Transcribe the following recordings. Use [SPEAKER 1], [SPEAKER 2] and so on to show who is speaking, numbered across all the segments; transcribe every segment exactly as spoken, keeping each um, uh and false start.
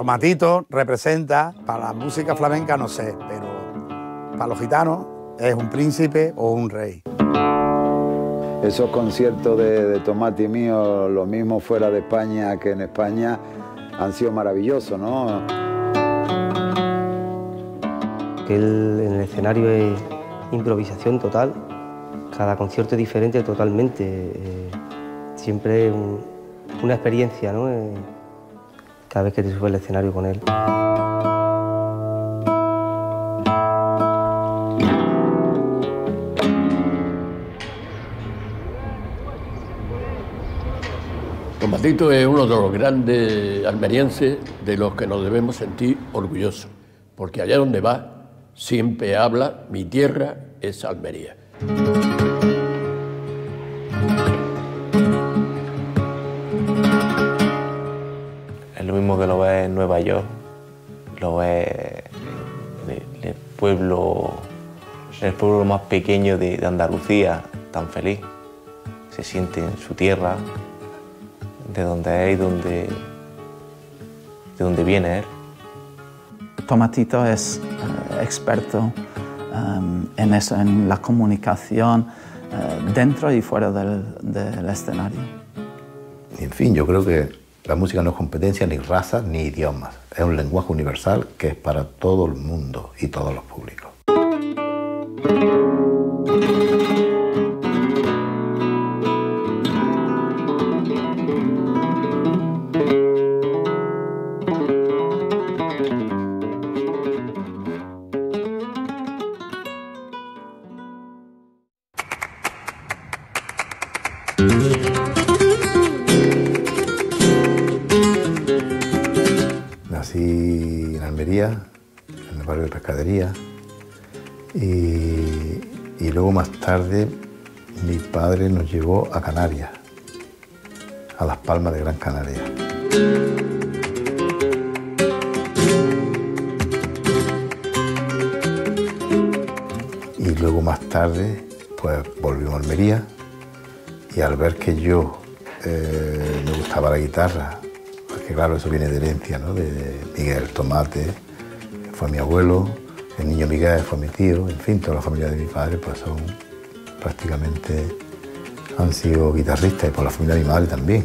[SPEAKER 1] Tomatito representa, para la música flamenca no sé, pero para los gitanos es un príncipe o un rey.
[SPEAKER 2] Esos conciertos de, de Tomati mío, lo mismo fuera de España que en España, han sido maravillosos, ¿no?
[SPEAKER 3] Que él en el escenario es improvisación total, cada concierto es diferente totalmente, eh, siempre es un, una experiencia, ¿no? Eh, cada vez que te subes al escenario con él.
[SPEAKER 4] Tomatito es uno de los grandes almerienses de los que nos debemos sentir orgullosos, porque allá donde va siempre habla, mi tierra es Almería.
[SPEAKER 5] Es lo mismo que lo ves en Nueva York, lo ves en el pueblo, el pueblo más pequeño de, de Andalucía, tan feliz. Se siente en su tierra, de donde es y donde, de donde viene él.
[SPEAKER 6] Tomatito es eh, experto um, en eso, en la comunicación eh, dentro y fuera del, del escenario.
[SPEAKER 7] Y en fin, yo creo que la música no es competencia ni razas ni idiomas. Es un lenguaje universal que es para todo el mundo y todos los públicos. Nací en Almería, en el barrio de Pescadería, y, y luego más tarde mi padre nos llevó a Canarias, a Las Palmas de Gran Canaria. Y luego más tarde pues volvimos a Almería, y al ver que yo eh, me gustaba la guitarra, porque claro, eso viene de herencia, ¿no? De Miguel Tomate, que fue mi abuelo, el niño Miguel fue mi tío, en fin, toda la familia de mi padre pues son prácticamente, han sido guitarristas, y por la familia de mi madre también.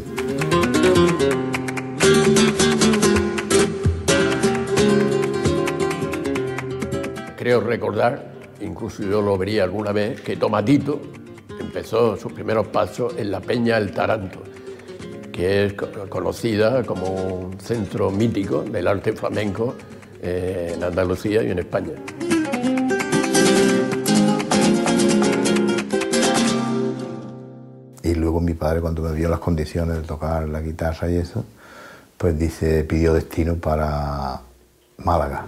[SPEAKER 4] Creo recordar, incluso yo lo vería alguna vez, que Tomatito empezó sus primeros pasos en la Peña El Taranto, que es conocida como un centro mítico del arte flamenco eh, en Andalucía y en España.
[SPEAKER 7] Y luego mi padre, cuando me vio las condiciones de tocar la guitarra y eso, pues dice, pidió destino para Málaga.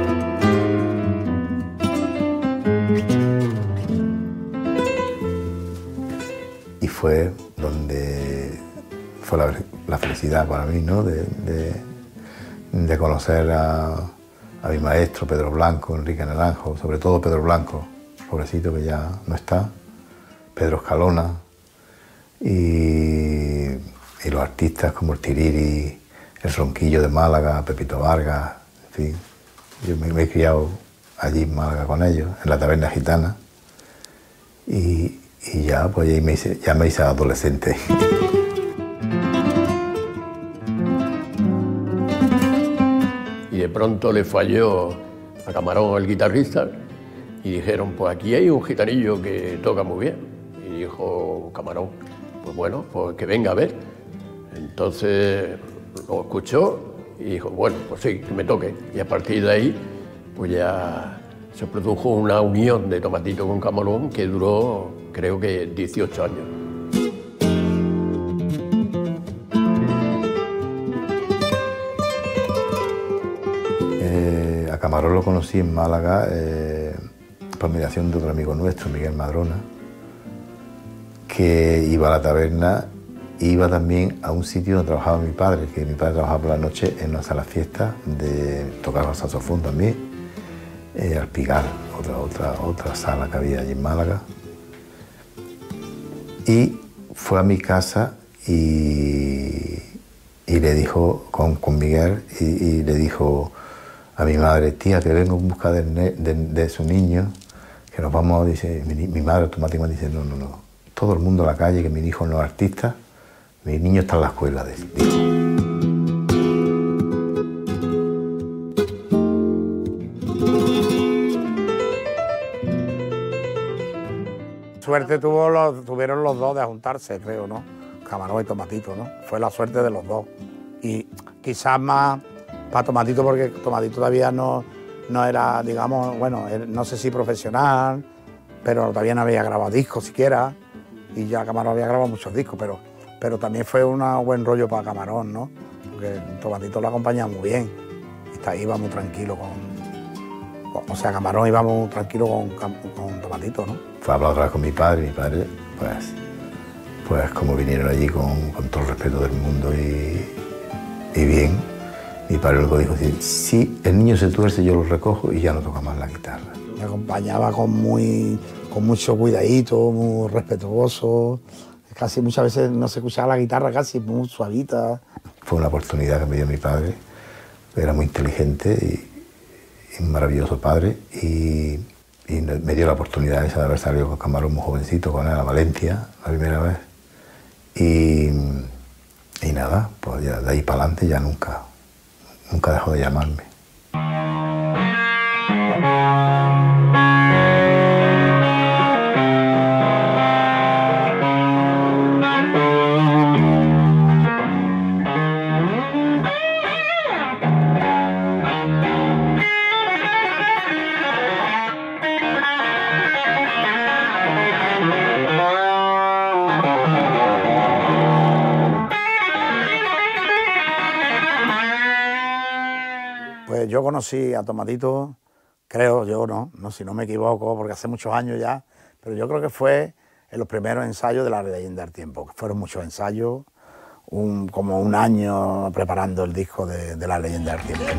[SPEAKER 7] Y fue donde fue la, la felicidad para mí, ¿no? De, de, de conocer a, a mi maestro Pedro Blanco, Enrique Naranjo, sobre todo Pedro Blanco, pobrecito que ya no está, Pedro Escalona, y, y los artistas como el Tiriri, el Ronquillo de Málaga, Pepito Vargas, en fin. Yo me, me he criado allí en Málaga con ellos, en la Taberna Gitana, y, y ya, pues ya me hice, ya me hice adolescente.
[SPEAKER 4] Y de pronto le falló a Camarón, el guitarrista, y dijeron, pues aquí hay un gitanillo que toca muy bien. Y dijo Camarón, pues bueno, pues que venga a ver. Entonces lo escuchó y dijo, bueno, pues sí, que me toque. Y a partir de ahí, pues ya se produjo una unión de Tomatito con Camarón que duró, creo que dieciocho años.
[SPEAKER 7] Eh, a Camarón lo conocí en Málaga eh, por mediación de otro amigo nuestro, Miguel Madrona, que iba a la taberna, iba también a un sitio donde trabajaba mi padre, que mi padre trabajaba por la noche en una sala fiesta, de tocar el saxofón también, eh, al Pigar, otra, otra, otra sala que había allí en Málaga. Y fue a mi casa y, y le dijo, con, con Miguel, y, y le dijo a mi madre, tía, que vengo en busca de, de, de su niño, que nos vamos, dice, mi, mi madre automáticamente dice, no, no, no, todo el mundo a la calle, que mi hijo no es artista, mi niño está en la escuela, dijo.
[SPEAKER 1] Suerte tuvo los, tuvieron los dos de juntarse, creo, ¿no? Camarón y Tomatito, ¿no? Fue la suerte de los dos. Y quizás más para Tomatito, porque Tomatito todavía no, no era, digamos, bueno, no sé si profesional, pero todavía no había grabado discos siquiera, y ya Camarón había grabado muchos discos, pero, pero también fue un buen rollo para Camarón, ¿no? Porque Tomatito lo acompañaba muy bien, y está, iba muy tranquilo con... O sea, Camarón iba muy tranquilo con, con Tomatito, ¿no?
[SPEAKER 7] Fue a hablar otra vez con mi padre, y mi padre, pues, pues como vinieron allí con, con todo el respeto del mundo y, y bien, mi padre luego dijo, si el niño se tuerce yo lo recojo y ya no toca más la guitarra.
[SPEAKER 1] Me acompañaba con, muy, con mucho cuidadito, muy respetuoso, casi muchas veces no se escuchaba la guitarra casi, muy suavita.
[SPEAKER 7] Fue una oportunidad que me dio mi padre, era muy inteligente y un maravilloso padre, y, y me dio la oportunidad esa de haber salido con Camarón muy jovencito con él a Valencia la primera vez, y, y nada, pues ya de ahí para adelante ya nunca, nunca dejó de llamarme.
[SPEAKER 1] Pues yo conocí a Tomatito, creo yo, no, no, si no me equivoco, porque hace muchos años ya, pero yo creo que fue en los primeros ensayos de La Leyenda del Tiempo, que fueron muchos ensayos, un, como un año preparando el disco de, de La Leyenda del Tiempo.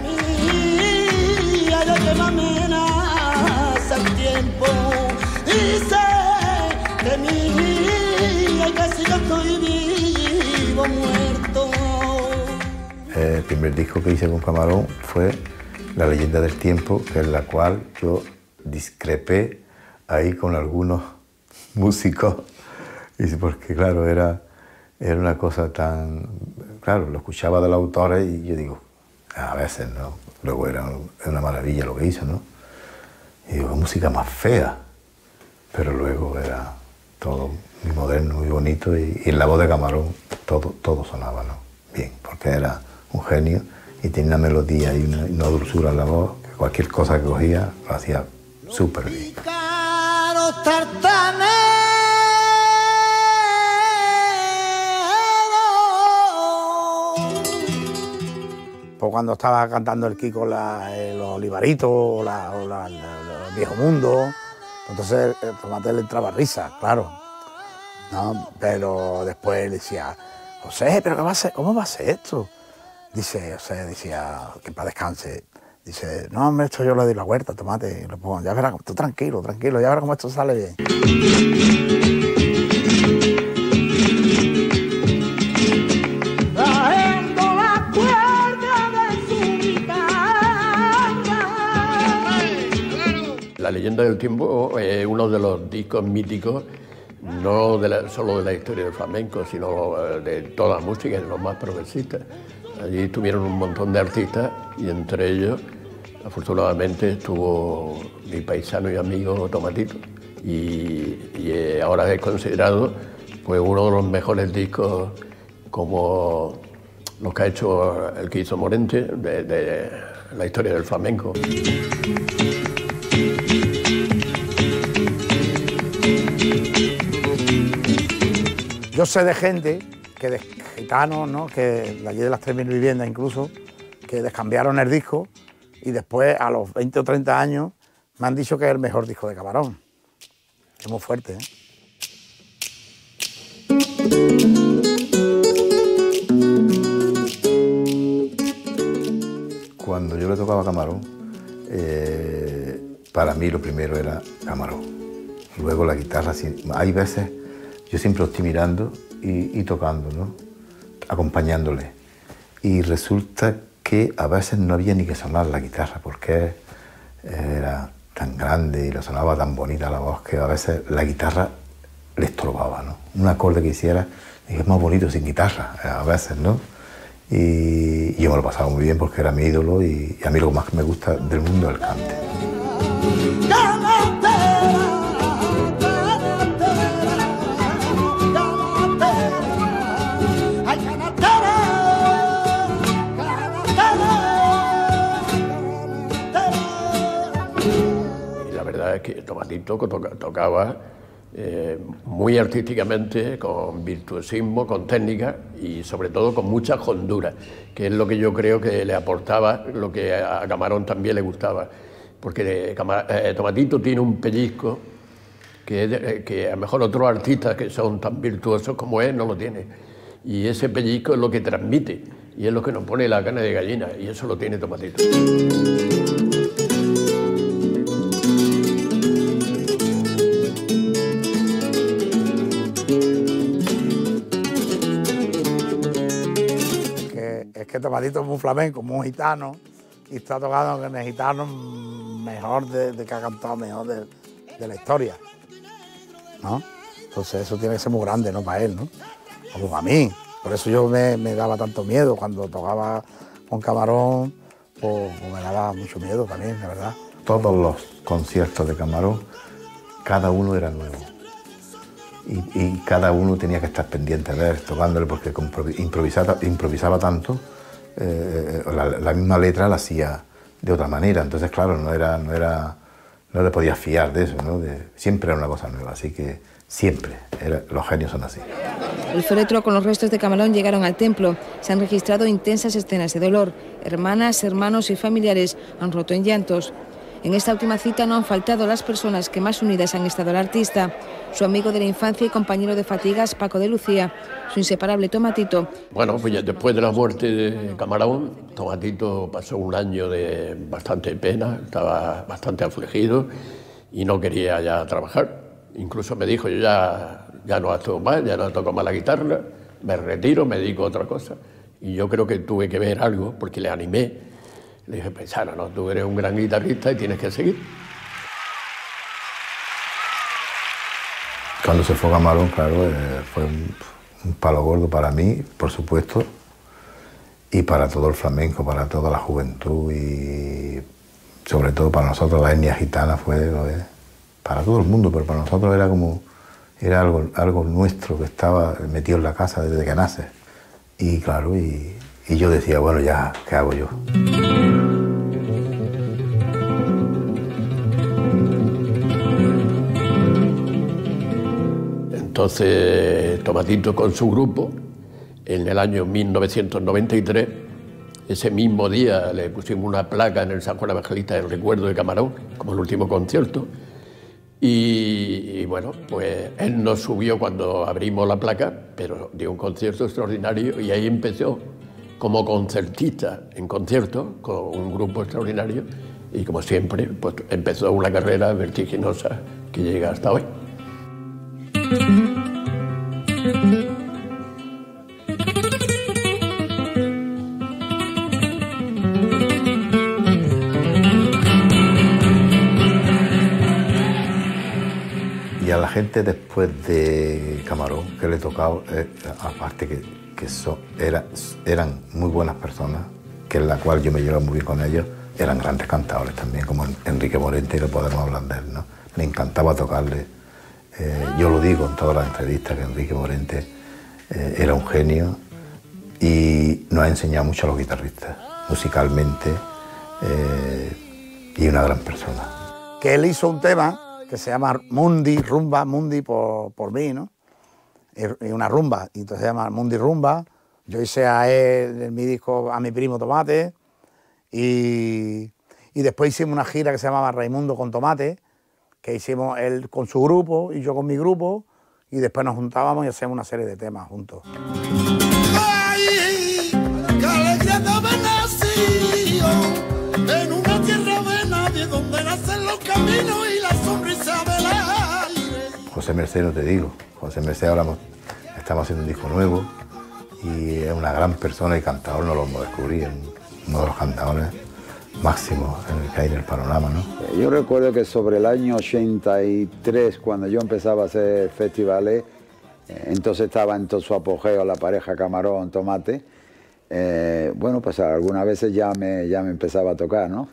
[SPEAKER 7] El primer disco que hice con Camarón fue La Leyenda del Tiempo, en la cual yo discrepé ahí con algunos músicos, porque claro, era, era una cosa tan... Claro, lo escuchaba de los autores y yo digo, a veces, ¿no? Luego era una maravilla lo que hizo, ¿no? Y digo, música más fea, pero luego era todo muy moderno, muy bonito, y, y en la voz de Camarón todo, todo sonaba, ¿no? Bien, porque era un genio y tenía una melodía y una, una dulzura en la voz, que cualquier cosa que cogía lo hacía súper bien.
[SPEAKER 1] Pues cuando estaba cantando el Kiko la, eh, los Olivaritos o, la, o la, la, el Viejo Mundo, entonces el Tomate le entraba risa, claro, ¿no? Pero después le decía, José, ¿pero qué va a ser? ¿Cómo va a ser esto? Dice, o sea, decía, que para descanse, dice, no, hombre, esto yo le doy la vuelta, Tomate, y lo pongo, ya verás, tú tranquilo, tranquilo, ya verás cómo esto sale bien.
[SPEAKER 4] La Leyenda del Tiempo es uno de los discos míticos, no de la, solo de la historia del flamenco, sino de toda la música, de los más progresistas. Allí estuvieron un montón de artistas y entre ellos, afortunadamente, estuvo mi paisano y amigo Tomatito. Y, y ahora es considerado pues, uno de los mejores discos como los que ha hecho el que hizo Morente de, de la historia del flamenco.
[SPEAKER 1] Yo sé de gente, que de gitanos, ¿no? Que de allí de las tres mil viviendas incluso, que descambiaron el disco y después a los veinte o treinta años me han dicho que es el mejor disco de Camarón. Es muy fuerte, ¿eh?
[SPEAKER 7] Cuando yo le tocaba a Camarón, eh, para mí lo primero era Camarón. Luego la guitarra, hay veces, yo siempre lo estoy mirando y, y tocando, ¿no? Acompañándole. y resulta que a veces no había ni que sonar la guitarra, porque era tan grande y le sonaba tan bonita la voz que a veces la guitarra le estorbaba, ¿no? Un acorde que hiciera, dije, es más bonito sin guitarra, a veces, ¿no? Y, y yo me lo pasaba muy bien porque era mi ídolo y, y a mí lo más que me gusta del mundo es el cante.
[SPEAKER 4] Y la verdad es que Tomatito tocaba Eh, muy artísticamente, con virtuosismo, con técnica y sobre todo con mucha hondura, que es lo que yo creo que le aportaba, lo que a Camarón también le gustaba, porque eh, Tomatito tiene un pellizco que, eh, que a lo mejor otros artistas que son tan virtuosos como él no lo tienen, y ese pellizco es lo que transmite y es lo que nos pone la carne de gallina, y eso lo tiene Tomatito.
[SPEAKER 1] Es que Tomatito es muy flamenco, muy gitano, y está tocando con el gitano mejor de, de que ha cantado mejor de, de la historia, ¿no? Entonces eso tiene que ser muy grande, ¿no? Para él, ¿no? Como para mí. Por eso yo me, me daba tanto miedo cuando tocaba con Camarón, pues, pues me daba mucho miedo también, la verdad.
[SPEAKER 7] Todos los conciertos de Camarón, cada uno era nuevo. Y, y cada uno tenía que estar pendiente de él, tocándole, porque improvisaba, improvisaba tanto, eh, la, la misma letra la hacía de otra manera, entonces claro, no, era, no, era, no le podías fiar de eso, ¿no? De, siempre era una cosa nueva, así que siempre, era, los genios son así.
[SPEAKER 8] El féretro con los restos de Camarón llegaron al templo, se han registrado intensas escenas de dolor, hermanas, hermanos y familiares han roto en llantos. En esta última cita no han faltado las personas que más unidas han estado al artista. Su amigo de la infancia y compañero de fatigas, Paco de Lucía, su inseparable Tomatito.
[SPEAKER 4] Bueno, pues ya después de la muerte de Camarón, Tomatito pasó un año de bastante pena, estaba bastante afligido y no quería ya trabajar. Incluso me dijo, yo ya, ya no actúo más, ya no toco más la guitarra, me retiro, me dedico a otra cosa. Y yo creo que tuve que ver algo, porque le animé. Le dije, pensara, no, tú eres un gran guitarrista y tienes que seguir.
[SPEAKER 7] Cuando se fue Camarón, claro, eh, fue un, un palo gordo para mí, por supuesto, y para todo el flamenco, para toda la juventud y sobre todo para nosotros la etnia gitana fue, eh, para todo el mundo, pero para nosotros era como, era algo, algo nuestro que estaba metido en la casa desde que nace. Y claro, y, y yo decía, bueno, ya, ¿qué hago yo?
[SPEAKER 4] Entonces, Tomatito con su grupo, en el año mil novecientos noventa y tres, ese mismo día le pusimos una placa en el San Juan Evangelista del recuerdo de Camarón, como el último concierto, y, y bueno, pues él no subió cuando abrimos la placa, pero dio un concierto extraordinario y ahí empezó como concertista en concierto con un grupo extraordinario y como siempre, pues empezó una carrera vertiginosa que llega hasta hoy.
[SPEAKER 7] Y a la gente después de Camarón, que le tocaba, eh, aparte que, que so, era, eran muy buenas personas, que en la cual yo me llevaba muy bien con ellos, eran grandes cantadores también, como Enrique Morente, y no podemos hablar de él, ¿no? Me encantaba tocarle. Eh, yo lo digo en todas las entrevistas, que Enrique Morente eh, era un genio y nos ha enseñado mucho a los guitarristas, musicalmente, eh, y una gran persona.
[SPEAKER 1] Que él hizo un tema que se llama Mundi, Rumba, Mundi por, por mí, ¿no? Y una rumba, y entonces se llama Mundi Rumba. Yo hice a él en mi disco, a mi primo Tomate, y, y después hicimos una gira que se llamaba Raimundo con Tomate, que hicimos él con su grupo y yo con mi grupo, y después nos juntábamos y hacíamos una serie de temas juntos.
[SPEAKER 9] Ay, qué alegría de haber nacido en una tierra de nadie donde nacen los caminos y la sonrisa del aire.
[SPEAKER 7] José Merced, no te digo, José Merced ahora estamos haciendo un disco nuevo y es una gran persona y cantador, no lo hemos descubierto, uno de los cantadores máximos en el que hay en el panorama, ¿no?
[SPEAKER 2] Yo recuerdo que sobre el año ochenta y tres, cuando yo empezaba a hacer festivales, eh, entonces estaba en todo su apogeo la pareja Camarón Tomate, eh, bueno, pues algunas veces ya me, ya me empezaba a tocar, ¿no?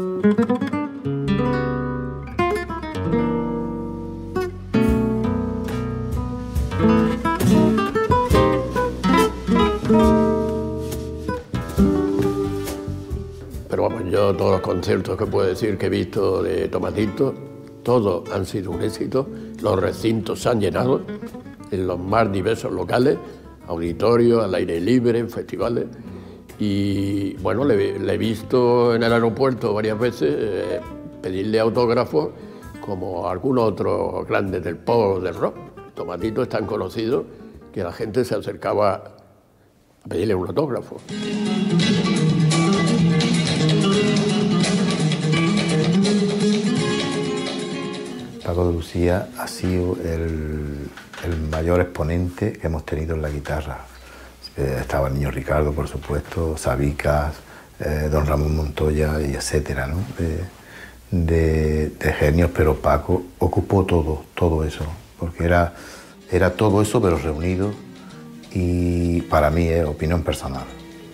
[SPEAKER 4] Pero vamos, yo todos los conciertos que puedo decir que he visto de Tomatito, todos han sido un éxito, los recintos se han llenado en los más diversos locales, auditorios, al aire libre, en festivales, y bueno, le, le he visto en el aeropuerto varias veces eh, pedirle autógrafos como algunos otros grandes del pop o del rock. Tomatito es tan conocido que la gente se acercaba a pedirle un autógrafo.
[SPEAKER 7] Paco de Lucía ha sido el, el mayor exponente que hemos tenido en la guitarra. Eh, estaba el Niño Ricardo, por supuesto, Sabicas, eh, Don Ramón Montoya y etcétera, ¿no? De, de, de genios, pero Paco ocupó todo, todo eso, porque era, era todo eso pero reunido, y para mí es opinión personal.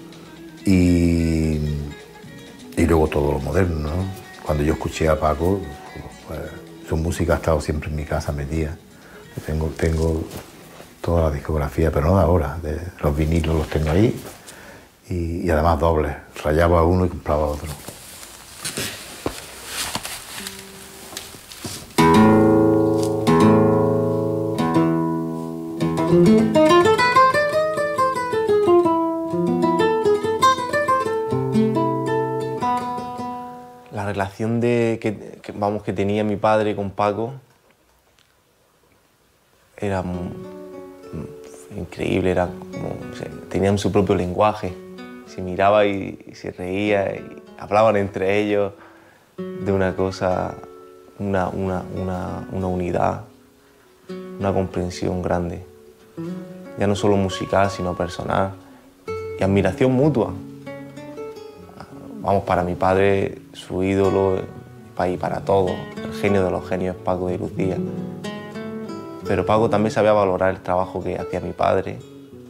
[SPEAKER 7] Y, y luego todo lo moderno, ¿no? Cuando yo escuché a Paco, pues, su música ha estado siempre en mi casa metida. Tengo, tengo toda la discografía, pero no de ahora, de los vinilos los tengo ahí, y, y además dobles. Rayaba uno y compraba otro.
[SPEAKER 5] La relación de, que, que, vamos, que tenía mi padre con Paco era muy, increíble, era como, o sea, tenían su propio lenguaje, se miraba y, y se reía y hablaban entre ellos de una cosa, una, una, una, una unidad, una comprensión grande, ya no solo musical sino personal y admiración mutua. Vamos, para mi padre, su ídolo, y para todos, el genio de los genios es Paco de Lucía. Pero Paco también sabía valorar el trabajo que hacía mi padre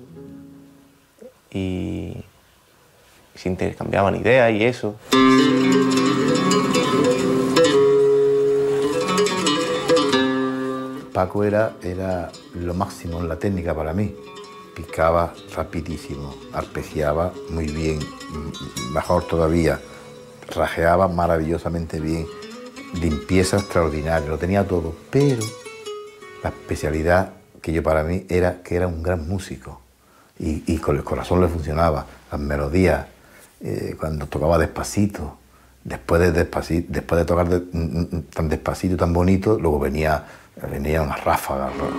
[SPEAKER 5] y se intercambiaban ideas y eso.
[SPEAKER 7] Paco era, era lo máximo en la técnica para mí. Picaba rapidísimo, arpegiaba muy bien, mejor todavía, rajeaba maravillosamente bien, limpieza extraordinaria, lo tenía todo, pero la especialidad que yo para mí era que era un gran músico y, y con el corazón le funcionaba, las melodías, eh, cuando tocaba despacito, después de, despacito, después de tocar de, tan despacito y tan bonito, luego venía, venía una ráfaga, ¿no?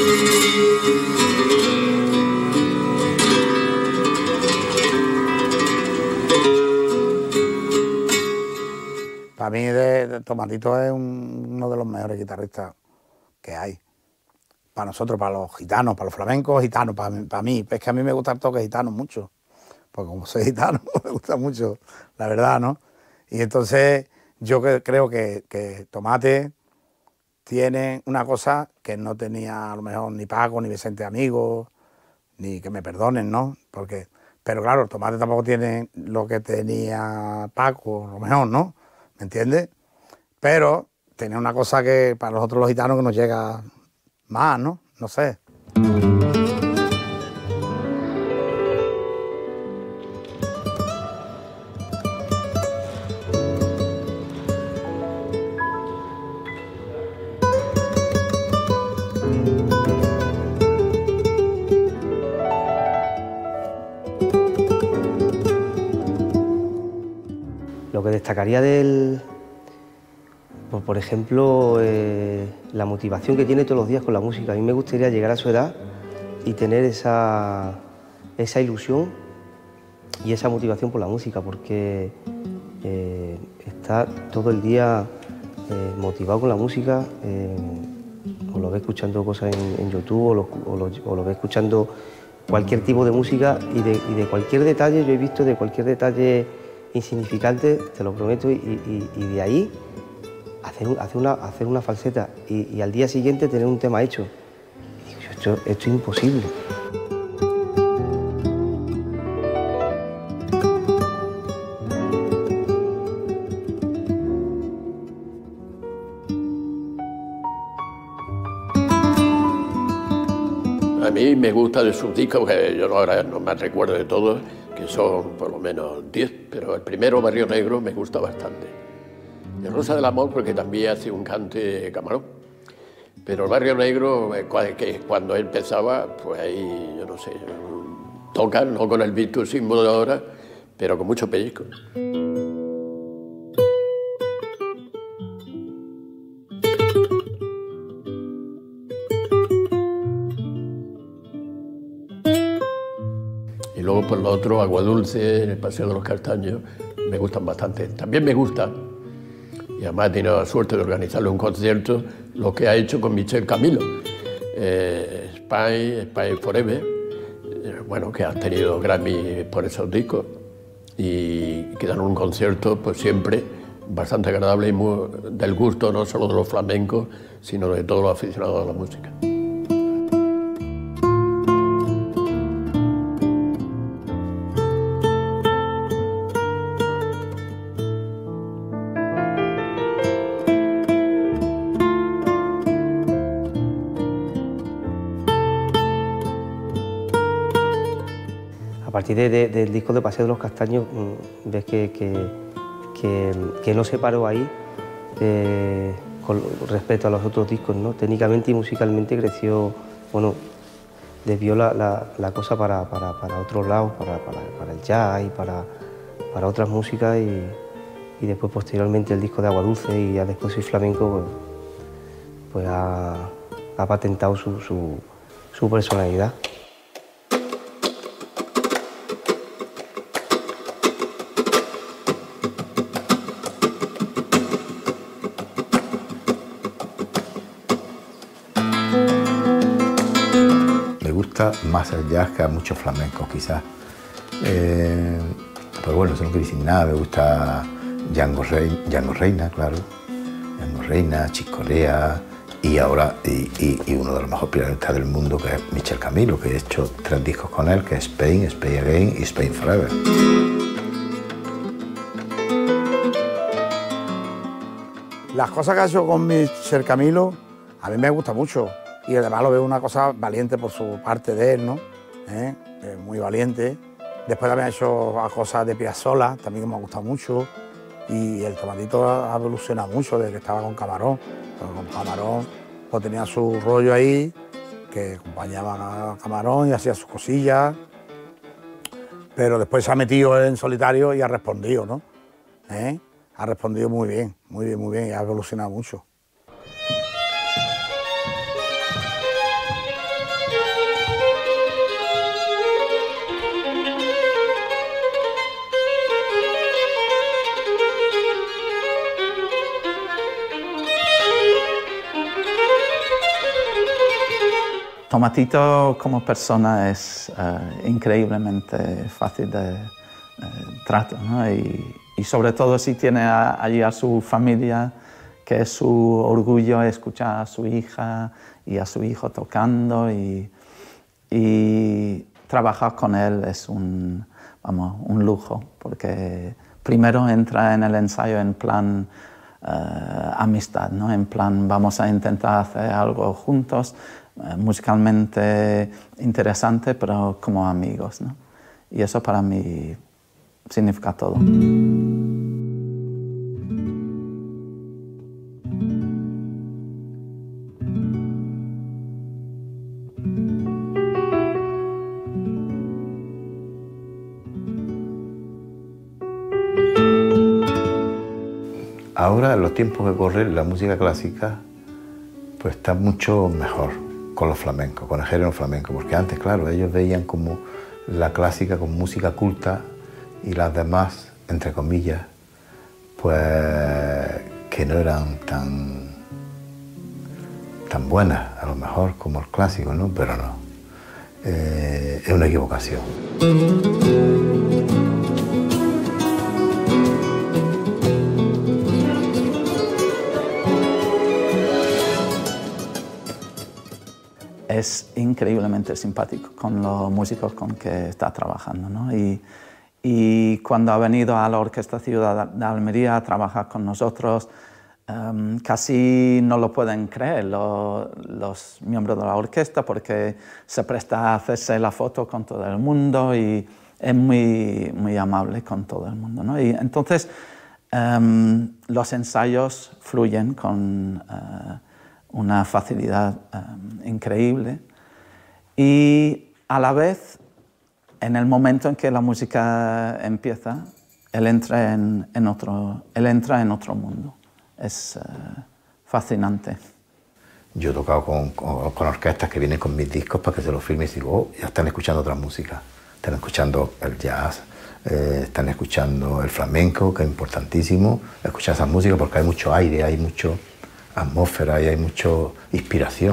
[SPEAKER 1] Para mí, de, de Tomatito es un, uno de los mejores guitarristas que hay. Para nosotros, para los gitanos, para los flamencos gitanos, para mí, para mí. Es que a mí me gusta el toque gitano mucho. Porque como soy gitano, me gusta mucho, la verdad, ¿no? Y entonces, yo que, creo que, que Tomate tiene una cosa que no tenía a lo mejor ni Paco, ni Vicente Amigo, ni que me perdonen, ¿no? Porque, pero claro, Tomate tampoco tiene lo que tenía Paco, a lo mejor, ¿no? ¿Me entiendes? Pero tenía una cosa que para nosotros los gitanos que nos llega más, ¿no? No sé.
[SPEAKER 3] Lo que destacaría del, pues por ejemplo, eh, la motivación que tiene todos los días con la música. A mí me gustaría llegar a su edad y tener esa, esa ilusión y esa motivación por la música, porque eh, está todo el día eh, motivado con la música, eh, o lo ve escuchando cosas en, en YouTube, o lo, o, lo, o lo ve escuchando cualquier tipo de música y de, y de cualquier detalle, yo he visto de cualquier detalle insignificante, te lo prometo, y, y, y de ahí hacer, hacer, una, hacer una falseta y, y al día siguiente tener un tema hecho. Y digo, esto, esto es imposible.
[SPEAKER 4] A mí me gusta de sus discos, que yo ahora no me recuerdo de todos, que son por lo menos diez, pero el primero, Barrio Negro, me gusta bastante. El Rosa del Amor, porque también hace un cante Camarón. Pero el Barrio Negro, que cuando él empezaba, pues ahí, yo no sé, tocan, no con el virtuosismo de ahora, pero con mucho pellizco. Y luego por lo otro, Agua Dulce, en el Paseo de los Castaños, me gustan bastante. También me gustan, y además he tenido la suerte de organizarle un concierto, lo que ha hecho con Michel Camilo, eh, Spain, Spain Forever, eh, bueno, que han tenido Grammy por esos discos, y que dan un concierto pues siempre bastante agradable y muy del gusto no solo de los flamencos, sino de todos los aficionados a la música.
[SPEAKER 3] A partir de, de, del disco de Paseo de los Castaños, ves que, que, que, que no se paró ahí eh, con respecto a los otros discos, ¿no? Técnicamente y musicalmente creció, bueno, desvió la, la, la cosa para, para, para otros lados, para, para, para el jazz y para, para otras músicas, y, y después posteriormente el disco de Agua Dulce y ya después Soy Flamenco, pues, pues ha, ha patentado su, su, su personalidad.
[SPEAKER 7] Más el jazz que a muchos flamencos quizás. Eh, pues bueno, eso no quiere decir nada, me gusta Django Reina, Django Reina, claro, Django Reina, Chick Corea y ahora y, y, y uno de los mejores pianistas del mundo, que es Michel Camilo, que he hecho tres discos con él, que es Spain, Spain Again y Spain Forever.
[SPEAKER 1] Las cosas que ha hecho con Michel Camilo a mí me gusta mucho. Y además lo veo una cosa valiente por su parte de él, ¿no? ¿Eh? Eh, muy valiente. Después también ha hecho cosas de Piazzolla, también me ha gustado mucho. Y el Tomatito ha evolucionado mucho desde que estaba con Camarón. Pero con Camarón pues tenía su rollo ahí, que acompañaban a Camarón y hacía sus cosillas. Pero después se ha metido en solitario y ha respondido, ¿no? ¿Eh? Ha respondido muy bien, muy bien, muy bien, y ha evolucionado mucho.
[SPEAKER 6] Tomatito como persona es uh, increíblemente fácil de uh, trato, ¿no? y, y sobre todo si tiene a, allí a su familia, que es su orgullo escuchar a su hija y a su hijo tocando, y, y trabajar con él es un, vamos, un lujo, porque primero entra en el ensayo en plan uh, amistad, ¿no? En plan vamos a intentar hacer algo juntos, musicalmente interesante, pero como amigos, ¿no? Y eso para mí significa todo.
[SPEAKER 7] Ahora, en los tiempos que corren, la música clásica pues está mucho mejor con los flamencos, con el género flamenco, porque antes, claro, ellos veían como la clásica como música culta y las demás, entre comillas, pues que no eran tan, tan buenas, a lo mejor, como el clásico, ¿no? Pero no. eh, es una equivocación.
[SPEAKER 6] Es increíblemente simpático con los músicos con que está trabajando, ¿no? Y, y cuando ha venido a la Orquesta Ciudad de Almería a trabajar con nosotros, um, casi no lo pueden creer los, los miembros de la orquesta, porque se presta a hacerse la foto con todo el mundo y es muy, muy amable con todo el mundo, ¿no? Y entonces um, los ensayos fluyen con uh, una facilidad um, increíble, y a la vez, en el momento en que la música empieza, él entra en, en, otro, él entra en otro mundo. Es uh, fascinante.
[SPEAKER 7] Yo he tocado con, con, con orquestas que vienen con mis discos para que se los filme y digo, oh, ya están escuchando otra música. Están escuchando el jazz, eh, están escuchando el flamenco, que es importantísimo. Escuchar esa música porque hay mucho aire, hay mucho atmósfera y hay mucha inspiración.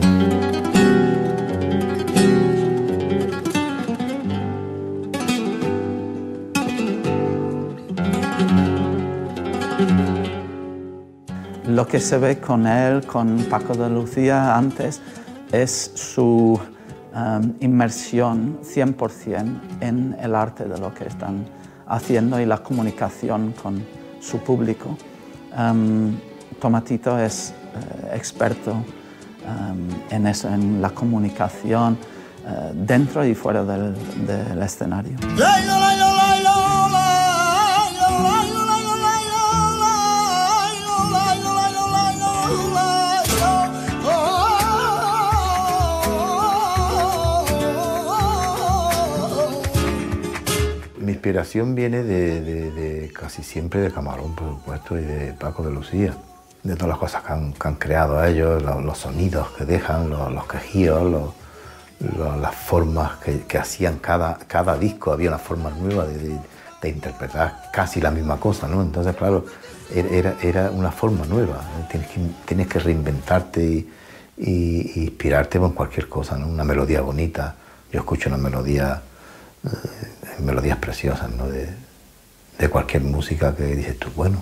[SPEAKER 6] Lo que se ve con él, con Paco de Lucía antes, es su um, inmersión cien por cien en el arte de lo que están haciendo y la comunicación con su público. Um, Tomatito es uh, experto um, en eso, en la comunicación uh, dentro y fuera del, del escenario.
[SPEAKER 7] Mi inspiración viene de, de, de casi siempre de Camarón, por supuesto, y de Paco de Lucía, de todas las cosas que han, que han creado ellos, los, los sonidos que dejan, los, los quejíos, los, los, las formas que, que hacían cada, cada disco, había una forma nueva de, de, de interpretar casi la misma cosa, ¿no? Entonces, claro, era, era una forma nueva, tienes que, tienes que reinventarte y, y, y inspirarte con cualquier cosa, ¿no? Una melodía bonita, yo escucho una melodía, eh, melodías preciosas, ¿no? De, de cualquier música que dices tú, bueno.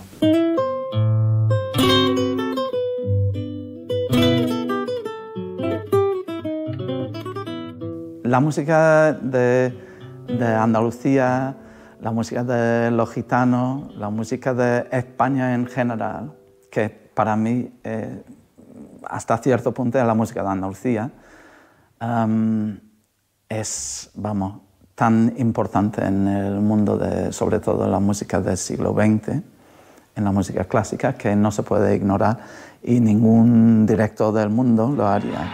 [SPEAKER 6] La música de, de Andalucía, la música de los gitanos, la música de España en general, que para mí, eh, hasta cierto punto, es la música de Andalucía, um, es, vamos, tan importante en el mundo, de, sobre todo en la música del siglo veinte, en la música clásica, que no se puede ignorar y ningún director del mundo lo haría.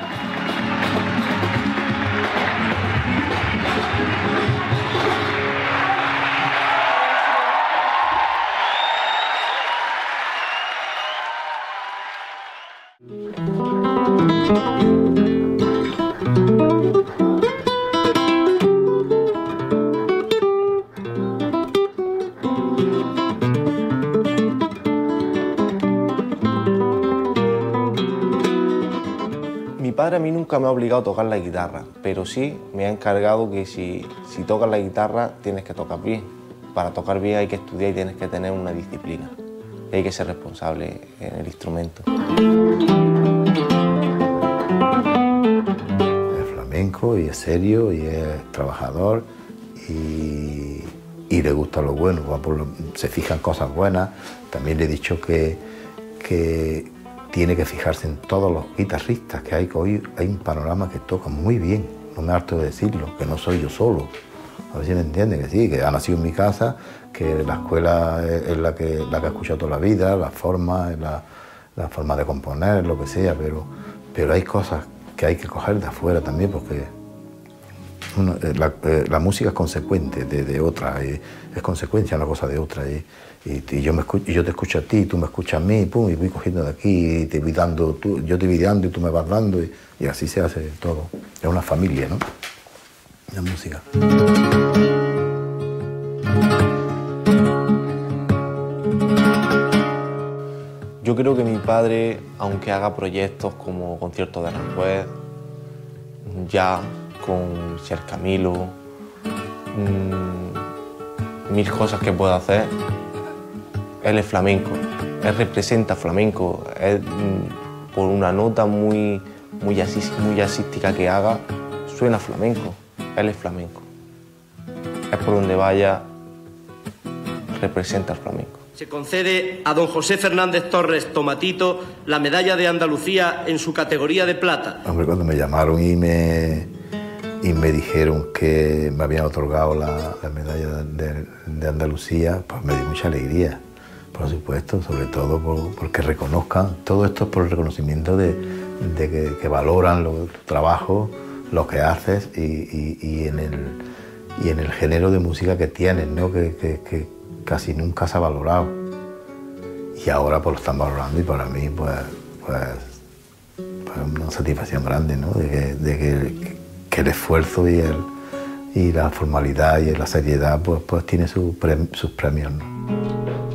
[SPEAKER 5] Mi padre a mí nunca me ha obligado a tocar la guitarra, pero sí me ha encargado que si, si tocas la guitarra tienes que tocar bien. Para tocar bien hay que estudiar y tienes que tener una disciplina. Y hay que ser responsable en el instrumento.
[SPEAKER 7] Es flamenco y es serio y es trabajador y, y le gusta lo bueno, va por lo, se fija en cosas buenas. También le he dicho que, que tiene que fijarse en todos los guitarristas que hay, que hoy hay un panorama que toca muy bien, no me harto de decirlo, que no soy yo solo. A ver si me entiende, que sí, que ha nacido en mi casa, que la escuela es la que, la que he escuchado toda la vida, la forma, la, la forma de componer, lo que sea, pero, pero hay cosas que hay que coger de afuera también, porque uno, la, la música es consecuente de, de otra, es, es consecuencia una cosa de otra. Y, y, y, yo me escucho, y yo te escucho a ti, tú me escuchas a mí, pum, y voy cogiendo de aquí, y te voy dando, tú, yo te voy dando y tú me vas dando, y, y así se hace todo. Es una familia, ¿no? La música.
[SPEAKER 5] Yo creo que mi padre, aunque haga proyectos como conciertos de Aranjuez, ya con Michel Camilo, mmm, mil cosas que puede hacer. Él es flamenco, él representa flamenco, él, mmm, por una nota muy, muy, jazzí, muy jazzística que haga, suena flamenco, él es flamenco. Es por donde vaya, representa el flamenco.
[SPEAKER 10] Se concede a don José Fernández Torres Tomatito la medalla de Andalucía en su categoría de plata.
[SPEAKER 7] Hombre, cuando me llamaron y me, y me dijeron que me habían otorgado la, la medalla de, de Andalucía, pues me dio mucha alegría, por supuesto, sobre todo por, porque reconozcan, todo esto es por el reconocimiento de, de que, que valoran los trabajos, lo que haces y, y, y, en el, y en el género de música que tienes, ¿no? que, que, que casi nunca se ha valorado. Y ahora pues lo están valorando y para mí pues, pues, pues una satisfacción grande, ¿no? de, que, de que, que el esfuerzo y, el, y la formalidad y la seriedad pues, pues tiene su pre, sus premios, ¿no?